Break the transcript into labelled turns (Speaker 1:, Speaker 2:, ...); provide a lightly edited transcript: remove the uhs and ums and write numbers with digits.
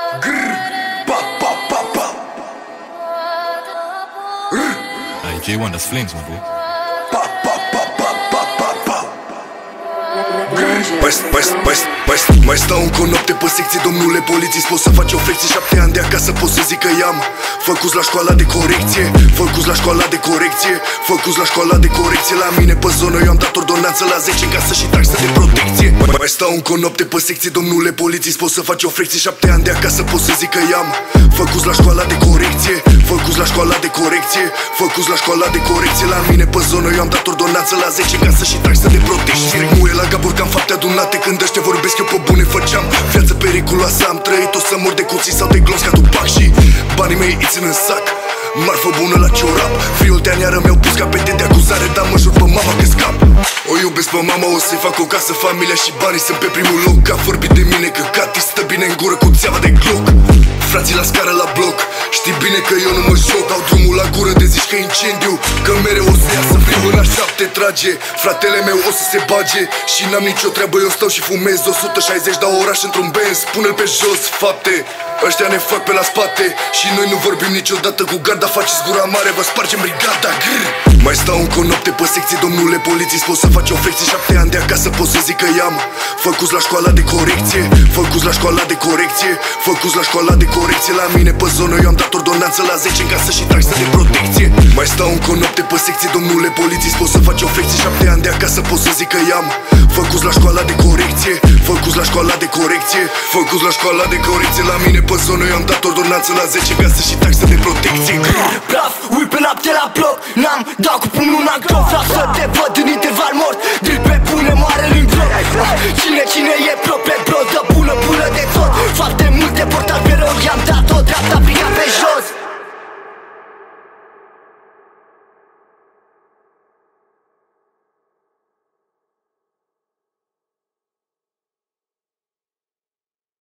Speaker 1: J1, that's flames, my boy.
Speaker 2: Mai stau încă o noapte pe secție, domnule polițist. Poți să faci o flecție, 7 ani de acasă, poți să zic că i-am făcuți la școala de corecție. Făcuți la școala de corecție. Făcuți la școala de corecție. La mine pe zonă eu am dat ordonanță la 10 în casă și taxă de protecție. Mai stau încă o noapte pe secție, domnule polițist. Poți să faci o flecție, 7 ani de acasă, poți să zic că i-am făcuți la școala de corecție. Făcuți la școala de corecție. Făcuți la școala de corecție. La mine pe zonă eu am dat ordonanță la 10 în casă și taxă de protecție. Stric muie la gaburi că am fapte adunate. Când ăștia vorbesc eu pe bune făceam viață periculoasă. Am trăit, o să mor de cuții sau de glonț ca Tupac. Și banii mei îi țin în sac, marfă bună la ciorap. Friul de aniară mi-au pus capete de acuzare, dar mă jur pe mama că scap. O iubesc pe mama, o să-i fac o casă, familia și banii sunt pe primul loc. Că a vorbit de mine că cati stă bine în gură cu țeava de Glock. Frații la scară la bloc, știi bine că eu nu mă joc. Dau drumul la gură de zici că incendiu, că mereu o să iasă primul la 7 trage. Fratele meu o să se bage și n-am nicio treabă, eu stau și fumez 160 de oraș într-un Benz. Pune-l pe jos, fapte, ăștia ne fac pe la spate și noi nu vorbim niciodată cu garda. Faceți gura mare, vă spargem brigada. Mai stau încă o noapte pe secție, domnule polițist. Poți să faci o flecție, 7 ani de acasă, poți să zic că i-am făcuți la școala de corecție. Făcuți la școala de corecție. Făcuți la școala de corecție. La mine pe zonă eu am dat ordonanță la 10 în casă și taxă de protecție. Mai stau încă o noapte pe secție, domnule polițist. Poți să faci o flecție, 7 ani de acasă, poți să zic că i-am făcuți la școala de corecție. Făcuți la școala de corecție. Făcuți la școala de corecție. La mine pe zonă eu am dat ordonanță la 10 casă și taxă de protecție.
Speaker 3: Praf, ui pe noapte la bloc, n-am dat cu pumnul în glof. Vreau să te văd în interval mort, dil pe bune moare în gloc. Cine e prop,